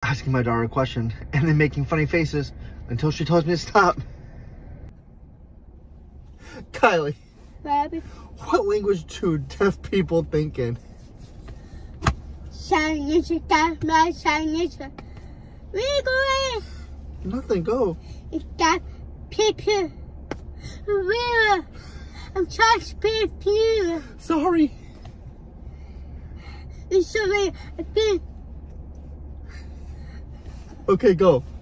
asking my daughter a question and then making funny faces until she tells me to stop. Kylie, Rabbit. what language do deaf people think in? Chinese, got my Chinese. We go. Nothing, go. It's got people. Where? I'm trying to speak people. Sorry. It's sorry. I think. Okay, go.